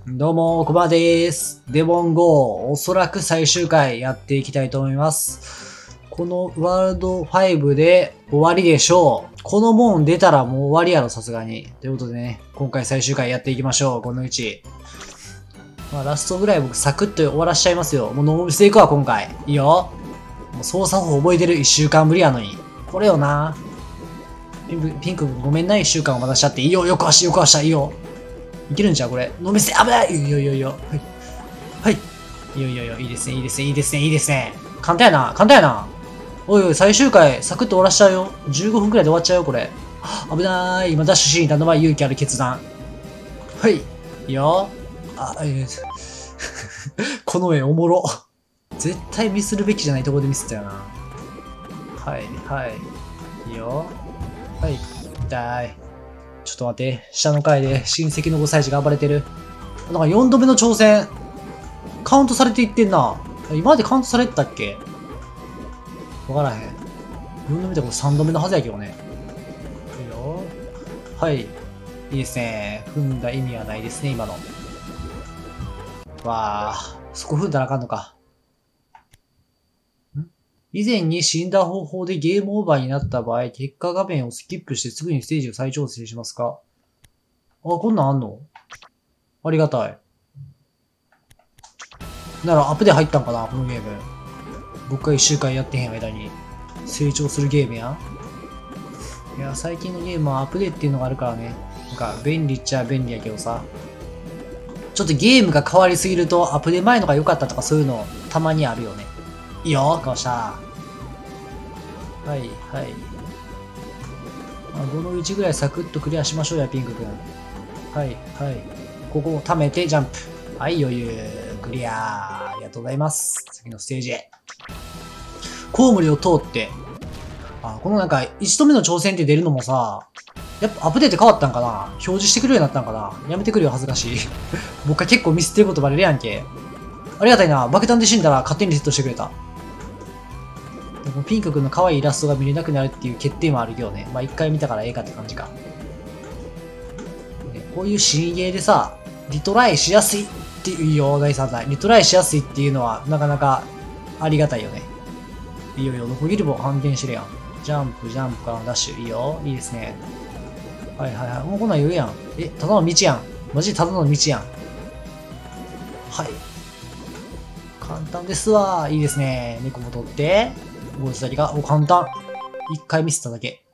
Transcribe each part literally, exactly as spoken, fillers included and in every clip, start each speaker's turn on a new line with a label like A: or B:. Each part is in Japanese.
A: どうも、こばでーす。デボンゴー、おそらく最終回やっていきたいと思います。このワールドファイブで終わりでしょう。この門出たらもう終わりやろ、さすがに。ということでね、今回最終回やっていきましょう、このうち。まあ、ラストぐらい僕サクッと終わらしちゃいますよ。もうノーミスでいくわ、今回。いいよ。もう操作法覚えてるいっしゅうかんぶりやのに。これよな。ピンク、ピンクごめんな、いっしゅうかんお待たせしちゃって。いいよ、よく走よく走った、いいよ。いけるんちゃうこれ。ノーミスで、危ないいいよいいよいいよ。はい。はい。いいよいいよいいよ。いいですね、いいですね、いいですね、いいですね。簡単やな、簡単やな。おいおい、最終回、サクッと終わらしちゃうよ。じゅうごふんくらいで終わっちゃうよ、これ。危なーい。今、ダッシュシーン頼むわ、勇気ある決断。はい。いいよ。あ、えー、この絵おもろ。絶対ミスるべきじゃないところでミスったよな。はい、はい。いいよ。はい。痛い。ちょっと待って。下の階で親戚のごさい児が暴れてる。なんかよんどめの挑戦。カウントされていってんな。今までカウントされてたっけわからへん。よんどめってこれさんどめのはずやけどね。いいよ。はい。いいですね。踏んだ意味はないですね、今の。わあ、そこ踏んだらあかんのか。ん以前に死んだ方法でゲームオーバーになった場合、結果画面をスキップしてすぐにステージを再調整しますか？あ、こんなんあんの？ありがたい。ならアップデート入ったんかな、このゲーム。僕がいっしゅうかんやってへん間に成長するゲームや。いや、最近のゲームはアップデートっていうのがあるからね。なんか便利っちゃ便利やけどさ。ちょっとゲームが変わりすぎるとアップデート前のが良かったとかそういうのたまにあるよね。いいよ、かわした。はい、はい。まあ、ごのいちぐらいサクッとクリアしましょうや、ピンクくん。はい、はい。ここを溜めてジャンプ。はい、余裕。クリア。ありがとうございます。次のステージへ。コウモリを通って。あ、このなんか、いちどめの挑戦って出るのもさ、やっぱアップデート変わったんかな？表示してくれるようになったんかな？やめてくれよ、恥ずかしい。僕は結構ミスってることバレるやんけ。ありがたいな。爆弾で死んだら勝手にリセットしてくれた。でもピンクくんの可愛いイラストが見れなくなるっていう欠点もあるけどね。まあ一回見たからええかって感じか。こういう新ゲーでさ、リトライしやすいっていうよ、だいさんだい。リトライしやすいっていうのはなかなかありがたいよね。いいよいいよ、ノコギリも反転してるやん。ジャンプ、ジャンプからのダッシュ。いいよ。いいですね。はいはいはい。もうこんなん言うやん。え、ただの道やん。マジでただの道やん。はい。簡単ですわ。いいですね。猫も取って。ゴール先が、お、簡単。一回ミスっただけ。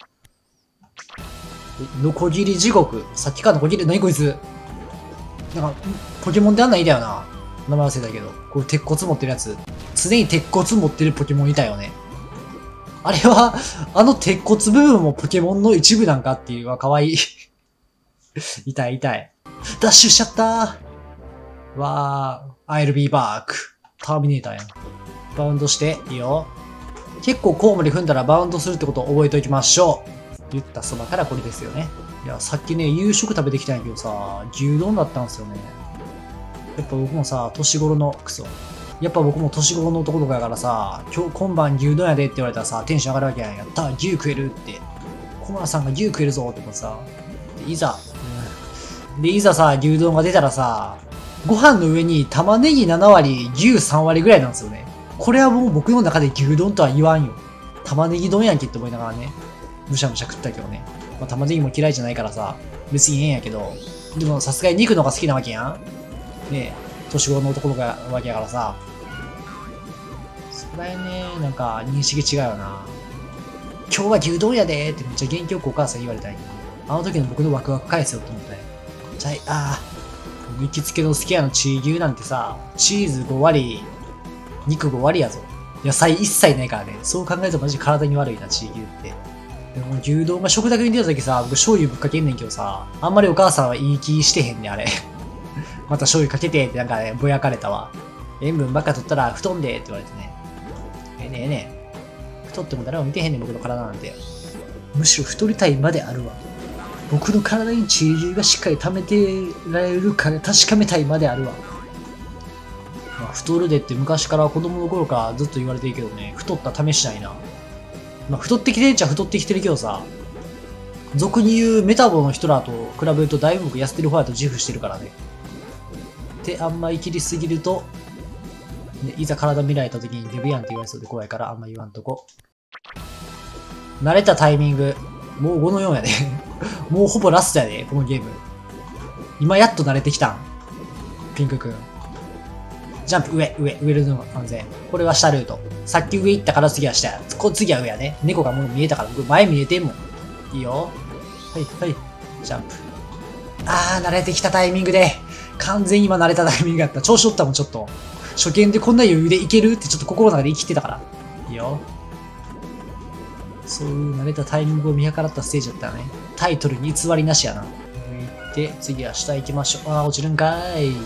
A: ノコギリ地獄。さっきからノコギリ、何こいつ。なんか、ポケモンであんなんいたよな。名前忘れたけど。これ鉄骨持ってるやつ。常に鉄骨持ってるポケモンいたよね。あれは、あの鉄骨部分もポケモンの一部なんかっていうのは可愛い。痛い痛い。ダッシュしちゃったー。わー、I'll be back。ターミネーターやん。バウンドして、いいよ。結構コウモリ踏んだらバウンドするってことを覚えておきましょう。言ったそばからこれですよね。いや、さっきね、夕食食べてきたんやけどさ、牛丼だったんですよね。やっぱ僕もさ、年頃の、クソ。やっぱ僕も年頃の男の子やからさ、今日今晩牛丼やでって言われたらさ、テンション上がるわけやん。やった牛食えるって。小村さんが牛食えるぞって思ってさ。で、いざ、うん、で、いざさ、牛丼が出たらさ、ご飯の上に玉ねぎななわり、牛さんわりぐらいなんですよね。これはもう僕の中で牛丼とは言わんよ。玉ねぎ丼やんけって思いながらね。むしゃむしゃ食ったけどね。まあ、玉ねぎも嫌いじゃないからさ、別にええんやけど。でもさすがに肉の方が好きなわけやん。ねえ、年頃の男の子やわけやからさ。そこら辺ね、なんか認識違うよな。今日は牛丼やでーってめっちゃ元気よくお母さん言われたんやけど。あの時の僕のワクワク返せよって思ったね。じゃあ、ああ、行きつけのすき家のチー牛なんてさ、チーズごわり、肉ごわりやぞ。野菜一切ないからね。そう考えるとマジ体に悪いな、チー牛って。でも牛丼が食卓に出た時さ、僕醤油ぶっかけんねんけどさ、あんまりお母さんはいい気してへんねん、あれ。また醤油かけてってなんかね、ぼやかれたわ。塩分ばっか取ったら太んでって言われてね。ええねえねえ。太っても誰も見てへんねん、僕の体なんて。むしろ太りたいまであるわ。僕の体にチーズがしっかり溜めてられるか確かめたいまであるわ。まあ、太るでって昔から子供の頃からずっと言われてるけどね、太った試しないな。まあ、太ってきてるっちゃ太ってきてるけどさ、俗に言うメタボの人らと比べるとだいぶ僕痩せてる方やと自負してるからね。 てあんま生きりすぎると、ね、いざ体見られた時にデブやんって言われそうで怖いからあんま言わんとこ。慣れたタイミング、もうごのよんやで。もうほぼラストやで、このゲーム。今やっと慣れてきたん。ピンクくん。ジャンプ、上、上、上ルートの安全。これは下ルート。さっき上行ったから次は下や。こ次は上やね。猫がもう見えたから、僕前見えてんもん。いいよ。はい、はい。ジャンプ。あー、慣れてきたタイミングで。完全に今慣れたタイミングだった。調子乗ったもん、ちょっと。初見でこんな余裕でいけるってちょっと心の中で生きてたから。いいよ。そういう慣れたタイミングを見計らったステージだったよね。タイトルに偽りなしやな。行って、次は下行きましょう。あー、落ちるんかーい。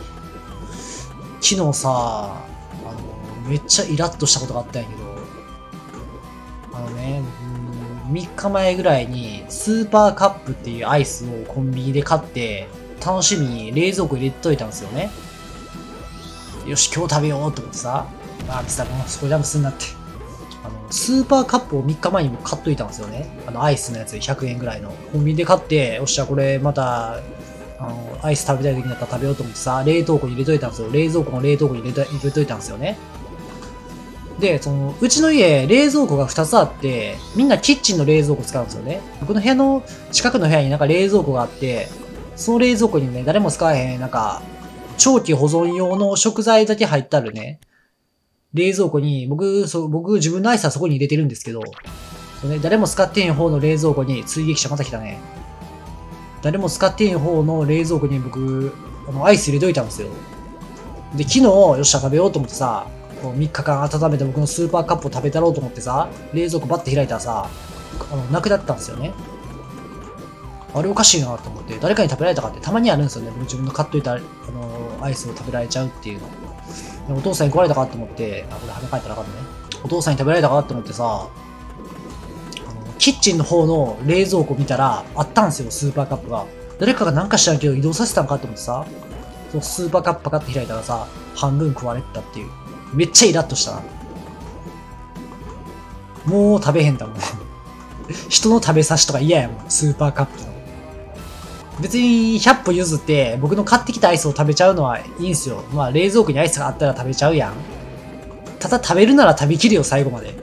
A: 昨日さ、あの、めっちゃイラッとしたことがあったんやけど、あのね、みっかまえぐらいにスーパーカップっていうアイスをコンビニで買って、楽しみに冷蔵庫入れといたんですよね。よし、今日食べようと思ってさ、あ、別にもうそこジャンプすんなって。あの、スーパーカップをみっかまえにも買っといたんですよね。あの、アイスのやつひゃくえんぐらいの。コンビニで買って、よっしゃ、これまた、あの、アイス食べたい時になったら食べようと思ってさ、冷凍庫に入れといたんですよ。冷蔵庫の冷凍庫に入れと入れといたんですよね。で、その、うちの家、冷蔵庫がふたつあって、みんなキッチンの冷蔵庫使うんですよね。僕の部屋の、近くの部屋になんか冷蔵庫があって、その冷蔵庫にね、誰も使えへん、なんか、長期保存用の食材だけ入ってあるね、冷蔵庫に、僕、そう、僕、自分のアイスはそこに入れてるんですけど、そうね、誰も使ってへん方の冷蔵庫に、追撃者また来たね。誰も使ってへん方の冷蔵庫に僕、あの、アイス入れといたんですよ。で、昨日、よっしゃ食べようと思ってさ、こうみっかかん温めて僕のスーパーカップを食べたろうと思ってさ、冷蔵庫バッて開いたらさ、あの、なくなったんですよね。あれおかしいなと思って、誰かに食べられたかってたまにあるんですよね。僕自分の買っといた、あの、アイスを食べられちゃうっていうの。でお父さんに食われたかと思って、あ、これ跳ね返ったらあかんね。お父さんに食べられたかと思ってさ、あの、キッチンの方の冷蔵庫見たら、あったんですよ、スーパーカップが。誰かがなんか知らんけど移動させたんかと思ってさ、そのスーパーカップパカって開いたらさ、半分食われてたっていう。めっちゃイラッとしたな。もう食べへんだもん。人の食べさしとか嫌やもん、スーパーカップの。別にひゃっぽ譲って僕の買ってきたアイスを食べちゃうのはいいんすよ。まあ冷蔵庫にアイスがあったら食べちゃうやん。ただ食べるなら食べきるよ、最後まで。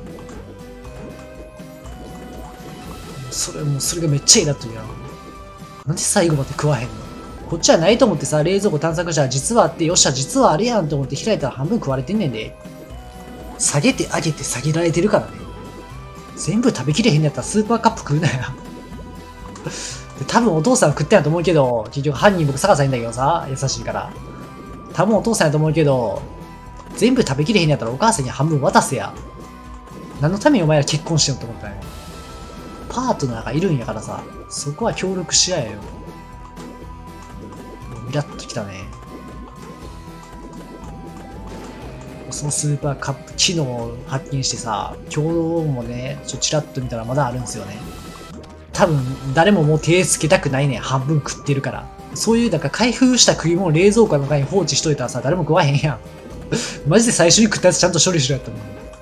A: それもうそれがめっちゃイラッとやん。なんで最後まで食わへんの？こっちはないと思ってさ、冷蔵庫探索したら実はあって、よっしゃ、実はあれやんと思って開いたら半分食われてんねんで。下げて上げて下げられてるからね。全部食べきれへんやったらスーパーカップ食うなや。多分お父さん食ってんやと思うけど、結局犯人僕探さへんだけどさ、優しいから。多分お父さんやと思うけど、全部食べきれへんやったらお母さんに半分渡せや。何のためにお前ら結婚してんのって思ったね。パートナーがいるんやからさ、そこは協力し合えよ。イラッときたね。そのスーパーカップ、昨日発見してさ、今日もね、ちょっとチラッと見たらまだあるんですよね。多分、誰ももう手つけたくないね。半分食ってるから。そういう、だから開封した食い物を冷蔵庫の中に放置しといたらさ、誰も食わへんやん。マジで最初に食ったやつちゃんと処理しろやったもん。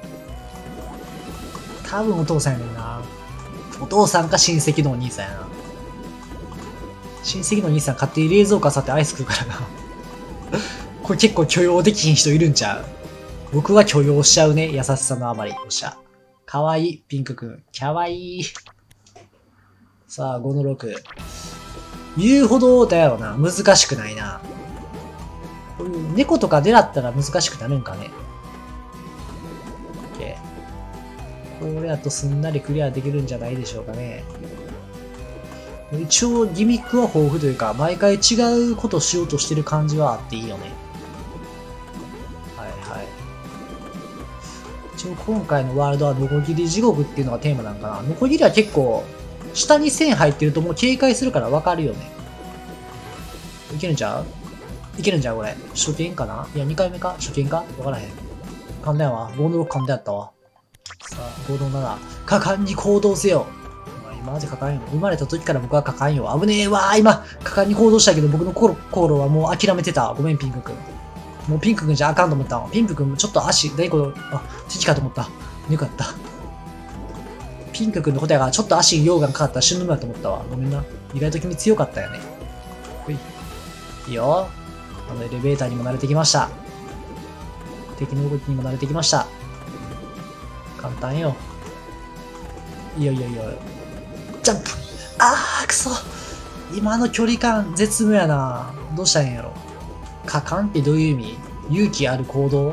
A: 多分お父さんやねんな。お父さんか親戚のお兄さんやな。親戚のお兄さん勝手に冷蔵庫あさってアイス食うからな。これ結構許容できひん人いるんちゃう？僕は許容しちゃうね。優しさのあまり。よっしゃ。かわいい。ピンクくん。かわいい。さあ、ごのろく。言うほどだよな。難しくないな。こういう猫とか出だったら難しくなるんかね。OK。これだとすんなりクリアできるんじゃないでしょうかね。一応ギミックは豊富というか、毎回違うことしようとしてる感じはあっていいよね。はいはい。一応今回のワールドはノコギリ地獄っていうのがテーマなんかな。ノコギリは結構、下に線入ってるともう警戒するからわかるよね。いけるんちゃう？いけるんちゃうこれ。初見かないや、にかいめか初見かわからへん。噛んだよわ。ごのろく噛んだやったわ。さあ、ごのなな。果敢に行動せよ。今まで果敢よ。生まれた時から僕は果敢よ。危ねえわー。今、果敢に行動したけど僕の心心はもう諦めてた。ごめん、ピンクくん。もうピンクくんじゃあかんと思ったわ。ピンクくんちょっと足、大こあ、敵かと思った。よかった。ピンクくんのことやがちょっと足に溶岩かかったら死ぬのだと思ったわ。ごめんな。意外と君強かったよね。ほい。いいよ。 あのエレベーターにも慣れてきました。敵の動きにも慣れてきました。簡単よ。いいよいいよいいよ。ジャンプ。あーくそ、今の距離感絶妙やな。どうしたらいいんやろ。果敢ってどういう意味？勇気ある行動？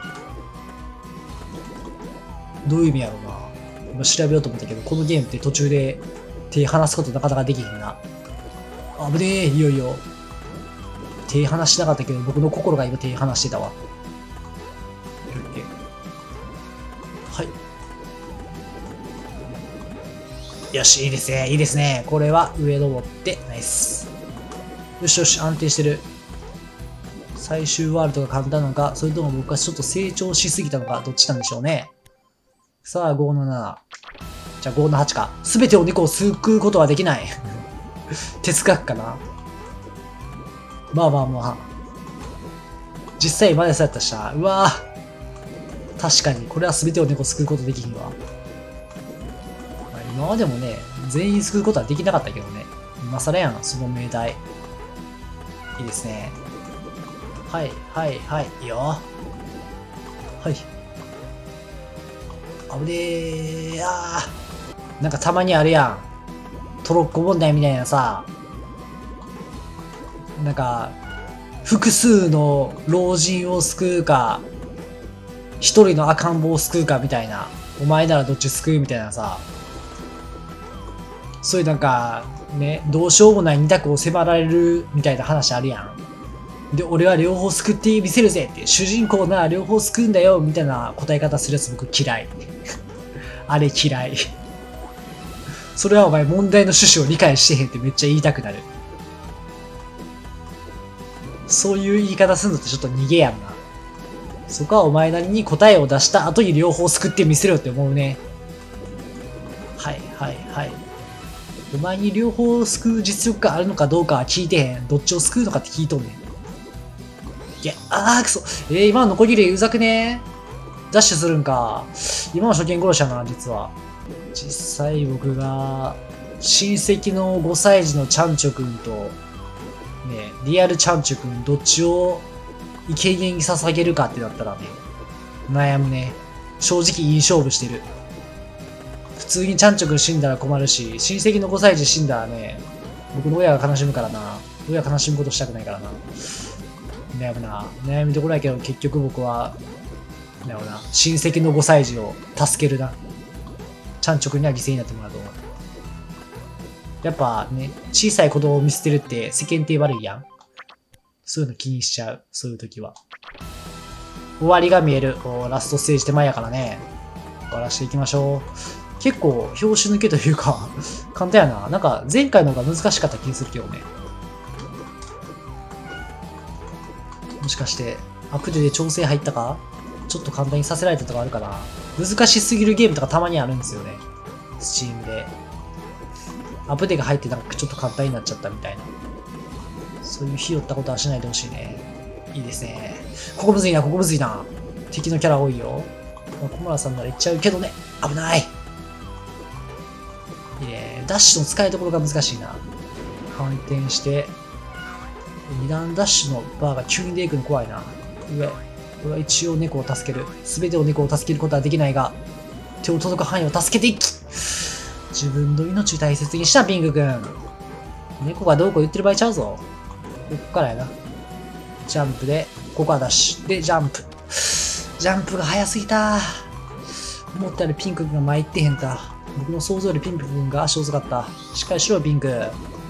A: どういう意味やろうな。今調べようと思ったけど、このゲームって途中で手離すことなかなかできひんな。あぶねえ、いいよいいよ。手離しなかったけど、僕の心が今手離してたわ。はい。よし、いいですね、いいですね。これは上登って、ナイス。よしよし、安定してる。最終ワールドが簡単なのか、それとも僕はちょっと成長しすぎたのか、どっちなんでしょうね。さあ、ごのなな。じゃあごのはちか。すべてを猫を救うことはできない。哲学かな。まあまあまあ。実際までそうやったしな。うわぁ。確かに、これは全てを猫を救うことできひんわ。まあ、今までもね、全員救うことはできなかったけどね。今更やん、その命題。いいですね。はい、はい、はい、いいよ。はい。あぶねー。あー。なんかたまにあるやん。トロッコ問題みたいなさ。なんか、複数の老人を救うか、一人の赤ん坊を救うかみたいな。お前ならどっち救うみたいなさ。そういうなんか、ね、どうしようもない二択を迫られるみたいな話あるやん。で、俺は両方救ってみせるぜって、主人公なら両方救うんだよみたいな答え方するやつ僕嫌い。あれ嫌い。それはお前問題の趣旨を理解してへんってめっちゃ言いたくなる。そういう言い方するのってちょっと逃げやんな。そこはお前なりに答えを出した後に両方救ってみせろって思うね。はいはいはい。お前に両方救う実力があるのかどうかは聞いてへん。どっちを救うのかって聞いとんねん。いや、あーくそ。えー、今のノコギリうざくねー。ダッシュするんか。今の初見殺しやな、実は。実際僕が、親戚のごさい児のちゃんちょくんと、ね、リアルちゃんちょくん、どっちをイケゲンに捧げるかってなったらね、悩むね。正直いい勝負してる。普通にちゃんちょくん死んだら困るし、親戚のごさい児死んだらね、僕の親が悲しむからな。親が悲しむことしたくないからな。悩むな。悩みどころやけど、結局僕は、だよな。親戚のごさい児を助けるな。ちゃんちょくんには犠牲になってもらうと思う。やっぱね、小さい子供を見捨てるって世間体悪いやん。そういうの気にしちゃう。そういう時は。終わりが見える。ラストステージ手前やからね。終わらしていきましょう。結構、拍子抜けというか、簡単やな。なんか、前回の方が難しかった気がするけどね。もしかして、アプデで調整入ったか？ちょっと簡単にさせられたとかあるかな。難しすぎるゲームとかたまにあるんですよね。スチームで。アプデが入ってなんかちょっと簡単になっちゃったみたいな。そういうひよったことはしないでほしいね。いいですね。ここむずいな、ここむずいな。敵のキャラ多いよ。まあ、小村さんならいっちゃうけどね。危ない。いいね。ダッシュの使いどころが難しいな。反転して、二段ダッシュのバーが急に出てくるの怖いな。上。これは一応猫を助ける。すべてを猫を助けることはできないが、手を届く範囲を助けていき自分の命を大切にしたピンクくん。猫がどうこう言ってる場合ちゃうぞ。ここからやな。ジャンプで、ここはダッシュ。で、ジャンプ。ジャンプが早すぎた。思ったよりピンクくんが前行ってへんた。僕の想像よりピンクくんが足遅かった。しっかりしろよ、ピンク。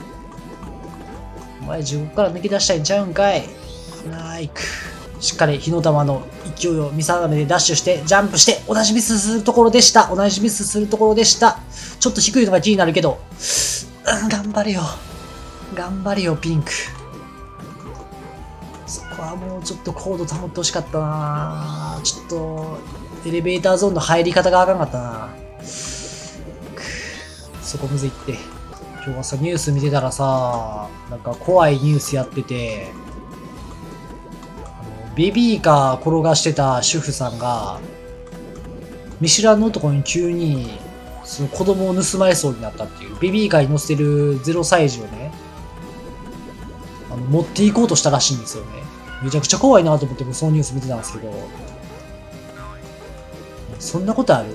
A: お前地獄から抜け出したいんちゃうんかい。ナイク。しっかり火の玉の勢いを見定めてダッシュして、ジャンプして、同じミスするところでした。同じミスするところでした。ちょっと低いのが気になるけど。うん、頑張れよ。頑張れよ、ピンク。そこはもうちょっと高度保ってほしかったな。ちょっと、エレベーターゾーンの入り方があかんかったな。そこむずいって。今日はさ、ニュース見てたらさ、なんか怖いニュースやってて、ベビーカー転がしてた主婦さんが、見知らぬ男に急に、その子供を盗まれそうになったっていう、ベビーカーに乗せてるゼロ歳児をね、あの、 の持っていこうとしたらしいんですよね。めちゃくちゃ怖いなと思ってそのニュース見てたんですけど、そんなことある？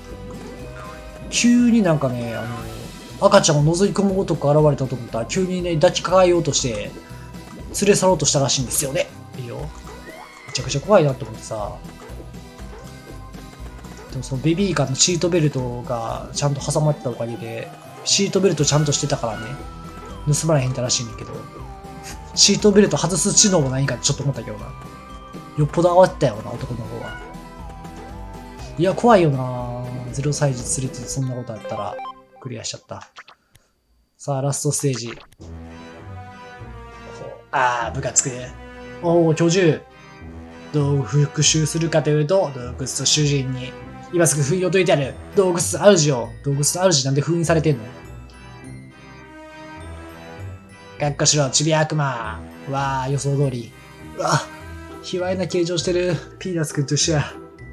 A: 急になんかね、あの、赤ちゃんを覗き込む男が現れたと思ったら、急にね、抱きかかえようとして、連れ去ろうとしたらしいんですよね。いいよ。めちゃくちゃ怖いなと思ってさ。でもそのベビーカーのシートベルトがちゃんと挟まってたおかげで、シートベルトちゃんとしてたからね、盗まれへんたらしいんだけど、シートベルト外す知能もないんかってちょっと思ったけどな。よっぽど慌てたよな、男の方は。いや、怖いよな。ゼロ歳児連れてそんなことあったら、クリアしちゃった。さあ、ラストステージ。あー、ムカつく。おー、巨獣。どう復讐するかというと、洞窟と主人に、今すぐ封印を解いてやる。洞窟と主を。洞窟と主なんで封印されてんの？かっこしろ、ちび悪魔。わー、予想通り。うわ、卑猥な形状してる。ピーナツくんと一緒や。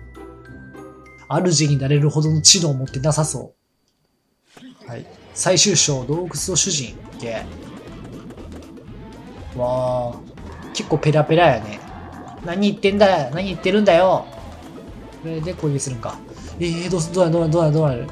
A: 主になれるほどの知能を持ってなさそう。はい。最終章、洞窟と主人。ゲー。わー。結構ペラペラやね。何言ってんだよ。何言ってるんだよ。これで攻撃するんか。えー、どうす、どうなる、どうなる、どうなる、どうなる。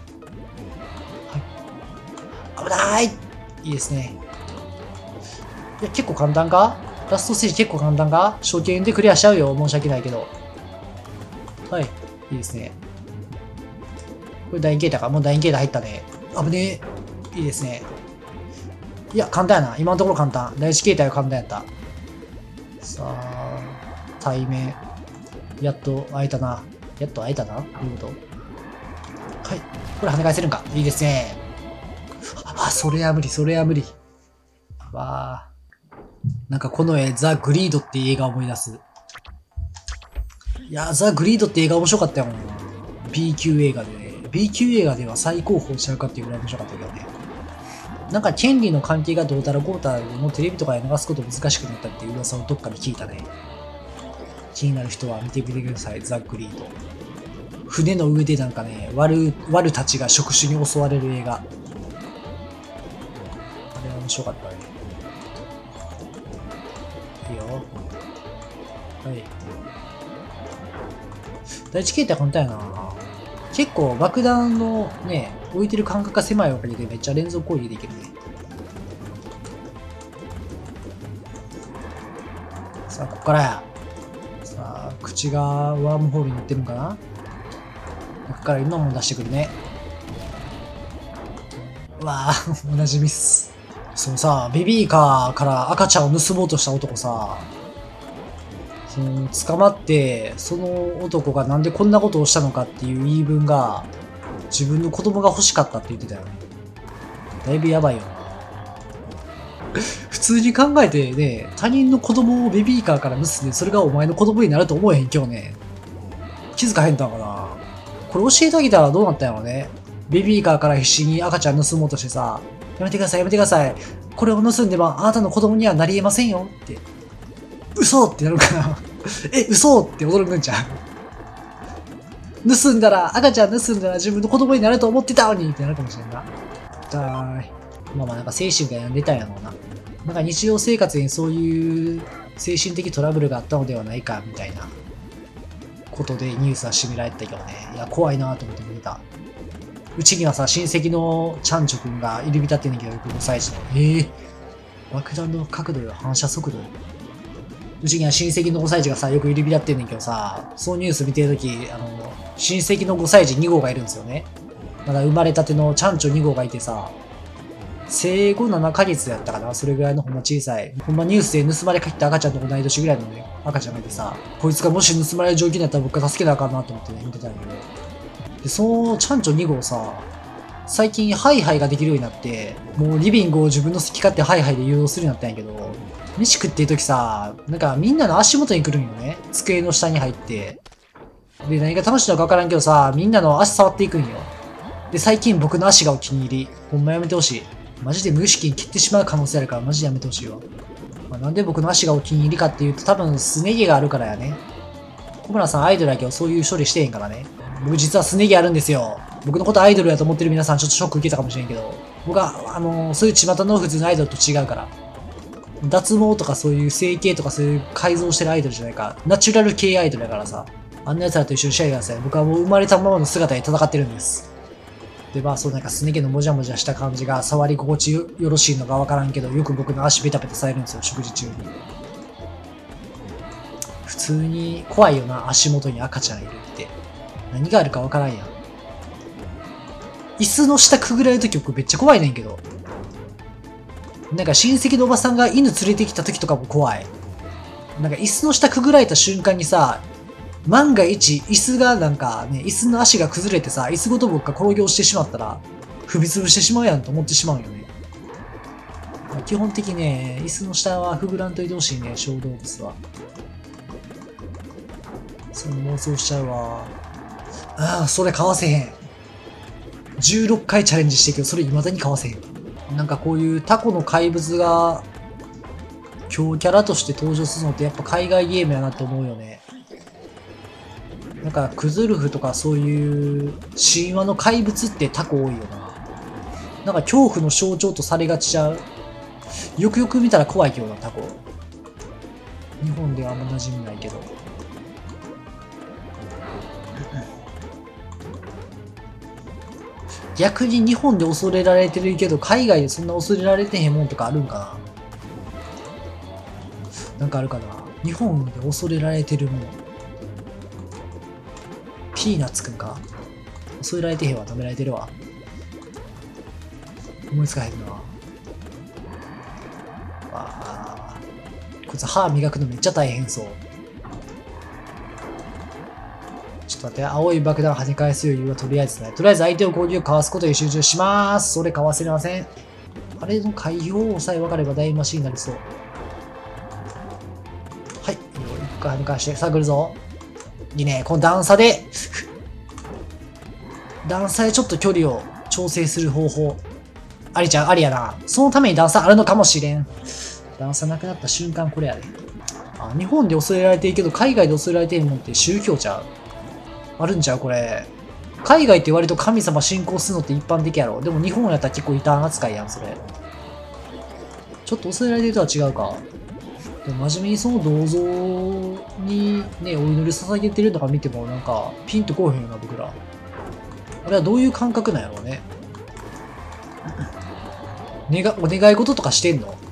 A: はい。危ないいいですね。いや、結構簡単か？ラストステージ結構簡単か？初見でクリアしちゃうよ。申し訳ないけど。はい。いいですね。これ第二形態か。もう第二形態入ったね。危ねえ。いいですね。いや、簡単やな。今のところ簡単。第一形態は簡単やった。さあ、対面。やっと会えたな。やっと会えたな。どういうこと？はい。これ跳ね返せるんか。いいですね。あ、それは無理、それは無理。わあ。なんかこの絵、ザ・グリードっていう映画を思い出す。いや、ザ・グリードって映画面白かったよな。B 級映画でね。B 級映画では最高峰ちゃうかっていうぐらい面白かったけどね。なんか権利の関係がどうたらこうたらでもテレビとかで流すこと難しくなったっていう噂をどっかで聞いたね。気になる人は見てみてください、ザ・グリード。船の上でなんかね、ワル、ワルたちが触手に襲われる映画。あれは面白かったね。いいよ。はい。第一形態簡単やな。結構爆弾のね、置いてる間隔が狭いおかげでめっちゃ連続攻撃できるね。さあ、ここからや。さあ、口がワームホールになってるのかな？中からいろんなもの出してくるね。うわぁ、同じミス。そのさ、ベビーカーから赤ちゃんを盗もうとした男さ、その捕まって、その男がなんでこんなことをしたのかっていう言い分が、自分の子供が欲しかったって言ってたよね。だいぶやばいよな。普通に考えてね、他人の子供をベビーカーから盗んで、それがお前の子供になると思えへん今日ね。気づかへんたんかな。これ教えてあげたらどうなったんやろね。ベビーカーから必死に赤ちゃん盗もうとしてさ、やめてください、やめてください。これを盗んでば、あなたの子供にはなり得ませんよって。嘘ってなるかな。え、嘘って驚くんちゃう。盗んだら、赤ちゃん盗んだら自分の子供になると思ってたのにってなるかもしれんな。だーい。まあまあなんか精神が病んでたんやろうな。なんか日常生活にそういう精神的トラブルがあったのではないかみたいなことでニュースは締められてたけどね。いや、怖いなと思って見た。うちにはさ、親戚のちゃんちょくんが入り浸ってんねんけど、ごさい児の。えぇ、爆弾の角度や反射速度。うちには親戚のごさい児がさ、よく入り浸ってんねんけどさ、そのニュース見てるとき、あの、親戚のごさい児に号がいるんですよね。まだ生まれたてのちゃんちょに号がいてさ、生後ななかげつやったかな、それぐらいのほんま小さい。ほんまニュースで盗まれかけた赤ちゃんと同い年ぐらいのね、赤ちゃんがいてさ、こいつがもし盗まれる状況になったら僕が助けなあかんなと思ってね、見てたんだけど。で、そのちゃんちょに号さ、最近ハイハイができるようになって、もうリビングを自分の好き勝手ハイハイで誘導するようになったんやけど、飯食ってる時さ、なんかみんなの足元に来るんよね。机の下に入って。で、何が楽しいのかわからんけどさ、みんなの足触っていくんよ。で、最近僕の足がお気に入り。ほんまやめてほしい。マジで無意識に切ってしまう可能性あるからマジでやめてほしいわ。まあ、なんで僕の足がお気に入りかっていうと多分すね毛があるからやね。小村さんアイドルやけどそういう処理してへんからね。僕実はすね毛あるんですよ。僕のことアイドルやと思ってる皆さんちょっとショック受けたかもしれんけど、僕は、あのー、そういう巷の普通のアイドルと違うから。 脱毛とかそういう整形とかそういう改造してるアイドルじゃないか。ナチュラル系アイドルだからさ。あんな奴らと一緒にしないでください。僕はもう生まれたままの姿で戦ってるんです。で、まあそうなんかすね毛のもじゃもじゃした感じが触り心地よろしいのかわからんけど、よく僕の足ベタベタされるんですよ、食事中に。普通に怖いよな、足元に赤ちゃんいるって。何があるかわからんやん。椅子の下くぐられるとき僕めっちゃ怖いねんけど。なんか親戚のおばさんが犬連れてきたときとかも怖い。なんか椅子の下くぐられた瞬間にさ、万が一椅子がなんかね、椅子の足が崩れてさ、椅子ごと僕が転げ落ちてしまったら、踏み潰してしまうやんと思ってしまうよね。基本的にね、椅子の下はくぐらんといてほしいね、小動物は。その妄想しちゃうわ。ああ、それ買わせへん。じゅうろっかいチャレンジしてるけど、それ未だに買わせへん。なんかこういうタコの怪物が、強キャラとして登場するのってやっぱ海外ゲームやなって思うよね。なんかクズルフとかそういう神話の怪物ってタコ多いよな。なんか恐怖の象徴とされがちちゃう。よくよく見たら怖いけどな、タコ。日本ではあんま馴染みないけど。逆に日本で恐れられてるけど、海外でそんな恐れられてへんもんとかあるんかな。なんかあるかな。日本で恐れられてるもの。ピーナッツくんか。恐れられてへんわ、食べられてるわ。思いつかへんな。あー、こいつ歯磨くのめっちゃ大変そう。ちょっと待って、青い爆弾跳ね返す余裕はとりあえずない。とりあえず相手を攻撃をかわすことに集中します。それかわせれません。あれの海洋さえ分かればだいぶマシになりそう。はい。一回跳ね返して、さあ来るぞ。いいね。この段差で、段差でちょっと距離を調整する方法。ありちゃん、ありやな。そのために段差あるのかもしれん。段差なくなった瞬間これやで。あ、日本で恐れられてるけど、海外で恐れられてるもんって宗教ちゃうあるんちゃうこれ。海外って割と神様信仰するのって一般的やろ。でも日本やったら結構異端扱いやん、それ。ちょっと恐れられてるとは違うか。でも真面目にその銅像にね、お祈り捧げてるとか見てもなんかピンとこうへんよな、僕ら。あれはどういう感覚なんやろうね。願、お願い事とかしてんの？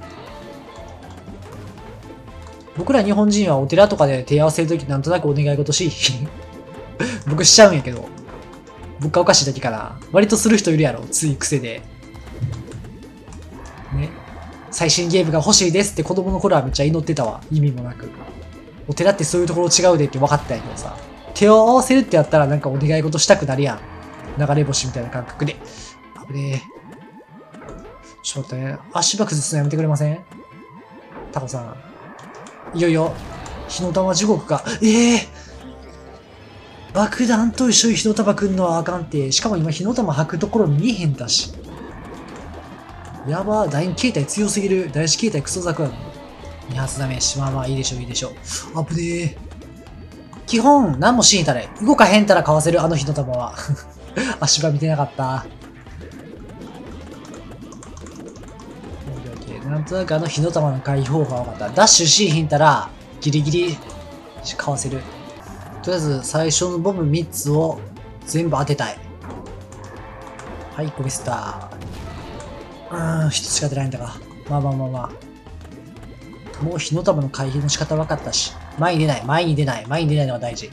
A: 僕ら日本人はお寺とかで手合わせるときなんとなくお願い事し僕しちゃうんやけど。僕がおかしいだけかな。割とする人いるやろ。つい癖で。ね。最新ゲームが欲しいですって子供の頃はめっちゃ祈ってたわ。意味もなく。お寺ってそういうところ違うでって分かったんやけどさ。手を合わせるってやったらなんかお願い事したくなるやん。流れ星みたいな感覚で。危ねえ。ちょっと待ってね。足場崩すのやめてくれません？タコさん。いよいよ、火の玉地獄か。ええー、爆弾と一緒に火の玉くんのはあかんって。しかも今火の玉吐くところ見えへんだし。やば、第二形態強すぎる。第一形態クソザクやの。に発ダメージ。まあまあいいでしょう、いいでしょう。危ねえ。基本、何もしんたら、動かへんたらかわせる、あの火の玉は。足場見てなかった。なんとなくあの火の玉の回避方法が分かった。ダッシュしひんたら、ギリギリ、かわせる。とりあえず、最初のボムみっつを全部当てたい。はい、ゴミスター。うーん、一つしか出ないんだが。まあまあまあまあ。もう火の玉の回避の仕方分かったし。前に出ない、前に出ない、前に出ないのが大事。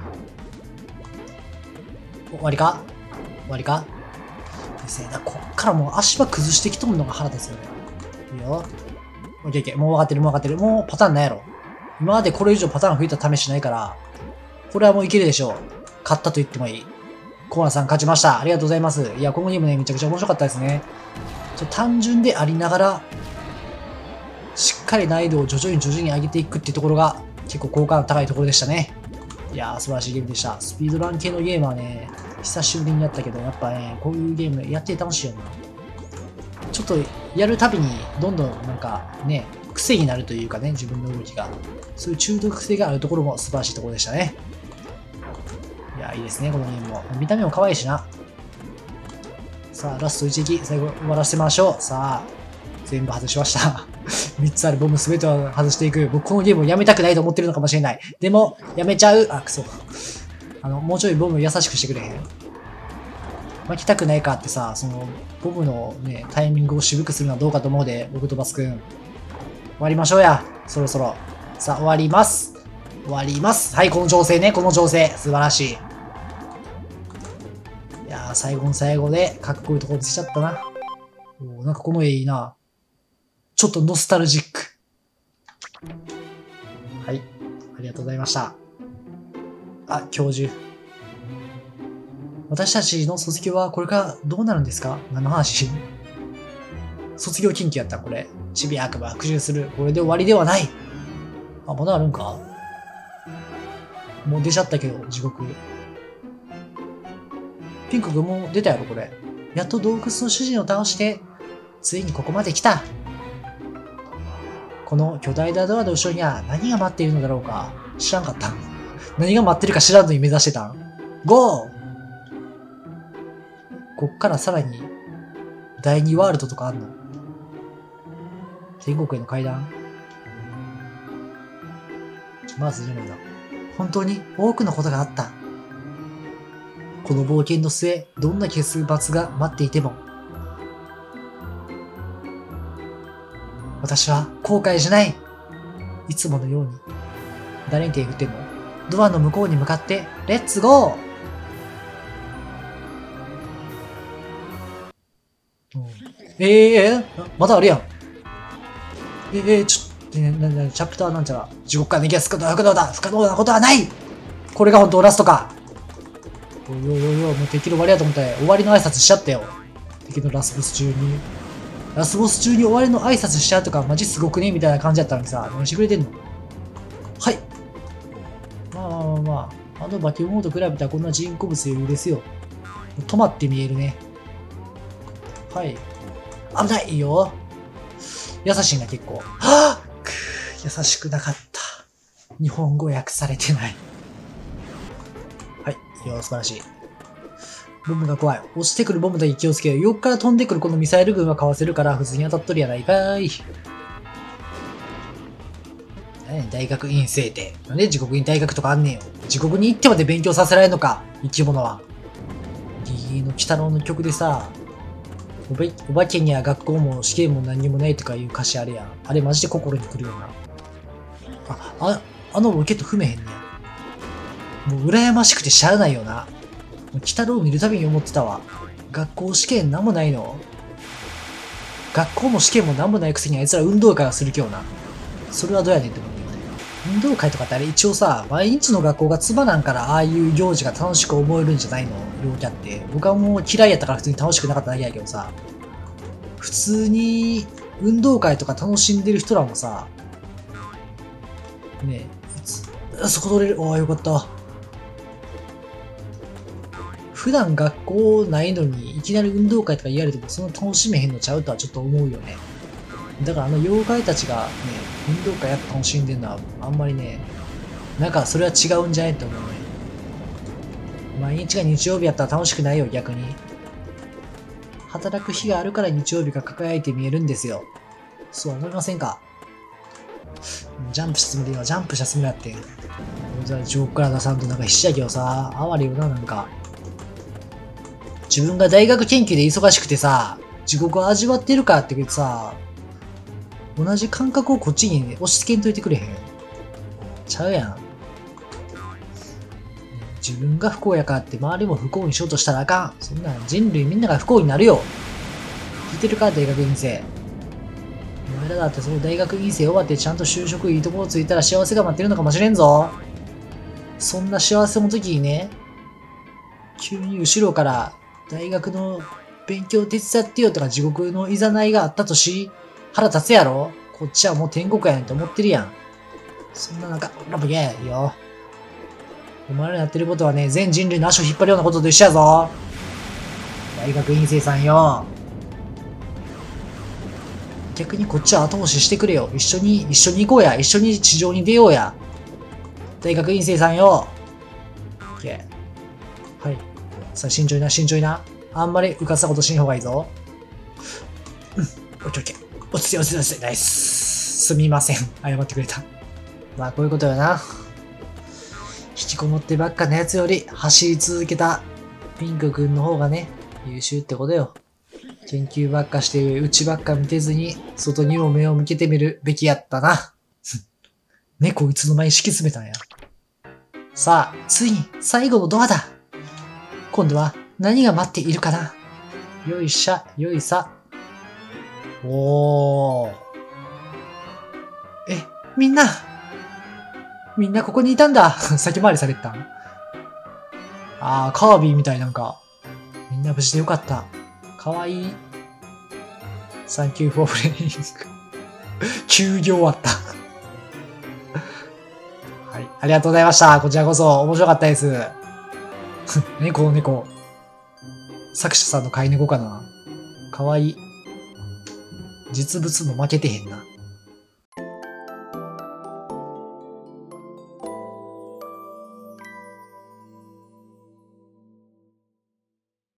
A: 終わりか終わりかですね。こっからもう足場崩してきとんのが腹ですよね。いいよ。オッケーオッケー。もう分かってる、もう分かってる。もうパターンないやろ。今までこれ以上パターン吹いた試しないから、これはもういけるでしょう。勝ったと言ってもいい。コーナさん勝ちました。ありがとうございます。いや、このゲームね、めちゃくちゃ面白かったですね。ちょっと単純でありながら、しっかり難易度を徐々に徐々に上げていくっていうところが、結構効果の高いところでしたね。いやー、素晴らしいゲームでした。スピードラン系のゲームはね、久しぶりにやったけど、やっぱね、こういうゲームやって楽しいよな。ちょっとやるたびにどんどんなんかね、癖になるというかね、自分の動きが。そういう中毒性があるところも素晴らしいところでしたね。いや、いいですね、このゲームも。見た目も可愛いしな。さあ、ラスト一撃、最後終わらせましょう。さあ、全部外しました。 みっつあるボム全てを外していく。僕このゲームをやめたくないと思ってるのかもしれない。でも、やめちゃう。あ、くそ。あの、もうちょいボム優しくしてくれへん。負けたくないかってさ、その、ボムのね、タイミングを渋くするのはどうかと思うで、僕とバスくん。終わりましょうや。そろそろ。さあ、終わります。終わります。はい、この情勢ね、この情勢。素晴らしい。いやー、最後の最後で、かっこいいとこ見せちゃったな。おー、なんかこの絵いいな。ちょっとノスタルジック。はい。ありがとうございました。あ、教授。私たちの卒業はこれからどうなるんですか？何の話？卒業研究やったこれ。チビ悪魔復讐する。これで終わりではない。あ、まだあるんか？もう出ちゃったけど、地獄。ピンク君もう出たやろ、これ。やっと洞窟の主人を倒して、ついにここまで来た。この巨大なドアの後ろには何が待っているのだろうか。知らんかった。何が待ってるか知らんのに目指してたん。ゴー！こっからさらに、第二ワールドとかあんの？天国への階段？まずじゃないな。本当に多くのことがあった。この冒険の末、どんな結末が待っていても、私は後悔しない。いつものように。誰に手振ってんの？ドアの向こうに向かって、レッツゴー！えー、えー、まだあるやん。えー、ちょっと、ね、な、な、チャプターなんちゃら。地獄から逃げ出すことは不可能だ。不可能なことはない。これが本当ラストか。おいおいおいおい、もう敵の終わりやと思ったよ。終わりの挨拶しちゃったよ。敵のラスボス中に。ラスボス中に終わりの挨拶しちゃうとか、マジすごくねみたいな感じだったのにさ、何してくれてんの？はい。まあまあまあまあ。あの化け物と比べたらこんな人工物余裕ですよ。止まって見えるね。はい。危ないよ。優しいな、結構。はぁ、くー、優しくなかった。日本語訳されてない。はい。いや、素晴らしい。ボムが怖い。落ちてくるボムだけ気をつけよう。横から飛んでくるこのミサイル軍はかわせるから普通に当たっとるやないかーい。何やねん、大学院生って。なんで地獄に大学とかあんねんよ。地獄に行ってまで勉強させられるのか、生き物は。ギリギリの鬼太郎の曲でさ、おばお化けには学校も試験も何にもないとかいう歌詞あれやん。あれマジで心にくるよな。あ、あ、あのロケット踏めへんねん。もう羨ましくてしゃあないよな。鬼太郎を見るたびに思ってたわ。学校試験なんもないの？学校も試験もなんもないくせにあいつら運動会をする今日な。それはどうやねんって思うよね。運動会とかってあれ一応さ、毎日の学校がつまなんからああいう行事が楽しく思えるんじゃないの？陽キャって。僕はもう嫌いやったから普通に楽しくなかっただけやけどさ。普通に運動会とか楽しんでる人らもさ、ねえ、そこ取れる。ああ、よかった。普段学校ないのにいきなり運動会とか言われてもその楽しめへんのちゃうとはちょっと思うよね。だからあの妖怪たちがね、運動会やっぱ楽しんでるのはあんまりね、なんかそれは違うんじゃないって思うね。毎日が日曜日やったら楽しくないよ、逆に。働く日があるから日曜日が輝いて見えるんですよ。そう思いませんか？ジャンプしたつもりはジャンプしたつもりだって。じゃあジョークラダさんとなんか必死やけどさ、哀れよな、なんか。自分が大学研究で忙しくてさ、地獄を味わってるかって言ってさ、同じ感覚をこっちに、ね、押し付けんといてくれへん。ちゃうやん。自分が不幸やからって周りも不幸にしようとしたらあかん。そんなん人類みんなが不幸になるよ。聞いてるか、大学院生。お前らだってその大学院生終わってちゃんと就職いいところついたら幸せが待ってるのかもしれんぞ。そんな幸せの時にね、急に後ろから大学の勉強手伝ってよとか地獄のいざないがあったとし、腹立つやろ？こっちはもう天国やねんと思ってるやん。そんな中、ラブゲーよ。お前らやってることはね、全人類の足を引っ張るようなことと一緒やぞ。大学院生さんよ。逆にこっちは後押ししてくれよ。一緒に、一緒に行こうや。一緒に地上に出ようや。大学院生さんよ。オッケー。はい。さあ、慎重にな、慎重にな。あんまり浮かせたことしん方がいいぞ。うん、オッケーオッケー。 落ち着いて落ち着いて落ち着いて、ナイス。すみません。謝ってくれた。まあこういうことよな。引きこもってばっかのやつより走り続けたピンクくんの方がね、優秀ってことよ。研究ばっかして内ばっか見てずに、外にも目を向けてみるべきやったな。猫いつの間に敷き詰めたんや。さあ、ついに最後のドアだ。今度は何が待っているかな。よいしゃ、よいさ。おー。え、みんな。みんなここにいたんだ。先回りされてたん。あー、カービィみたいなんか。みんな無事でよかった。かわいい。サンキューフォープレイング。休業終わった。はい。ありがとうございました。こちらこそ面白かったです。猫、猫。作者さんの飼い猫かな。かわいい。実物も負けてへんな。